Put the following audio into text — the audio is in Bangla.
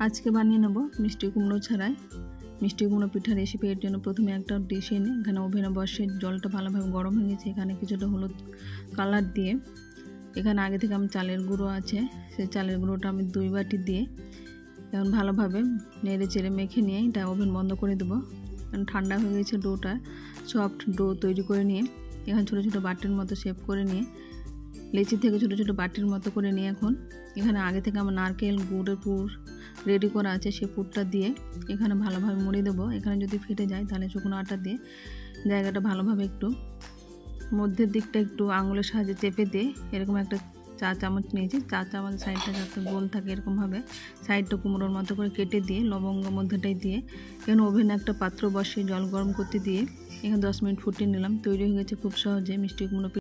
আজকে বানিয়ে নেব মিষ্টি কুমড়ো ছাড়াই মিষ্টি কুমড়ো পিঠার রেসিপি। এর জন্য প্রথমে একটা ডিশ এনে এখানে ওভেনে বসে জলটা ভালোভাবে গরম হয়ে গেছে। এখানে কিছুটা হলুদ কালার দিয়ে এখানে আগে থেকে আমি চালের গুঁড়ো আছে, সেই চালের গুঁড়োটা আমি 2 বাটি দিয়ে এখন ভালোভাবে নেড়ে চেড়ে মেখে নিয়ে এটা ওভেন বন্ধ করে দেবো। কারণ ঠান্ডা হয়ে গেছে ডোটা, সফট ডো তৈরি করে নিয়ে এখানে ছোটো ছোটো বাটির মতো শেপ করে নিয়ে লেচি থেকে ছোটো ছোটো বাটির মতো করে নিয়ে এখন এখানে আগে থেকে আমার নারকেল গুড়ের পুর রেডি করা আছে, সেই পুরটা দিয়ে এখানে ভালোভাবে মুড়ে দেবো। এখানে যদি ফেটে যায় তাহলে শুকনো আটা দিয়ে জায়গাটা ভালোভাবে একটু মধ্যের দিকটা একটু আঙুলের সাহায্যে চেপে দিয়ে এরকম একটা চা চামচ নিয়েছি, চা চামচ সাইডটা যাতে গোল থাকে এরকমভাবে সাইডটা কুমড়োর মতো করে কেটে দিয়ে লবঙ্গ মধ্যটাই দিয়ে এখানে ওভেনে একটা পাত্র বসিয়ে জল গরম করতে দিয়ে এখানে 10 মিনিট ফুটিয়ে নিলাম। তৈরি হয়ে গেছে খুব সহজে মিষ্টি কুমড়ো।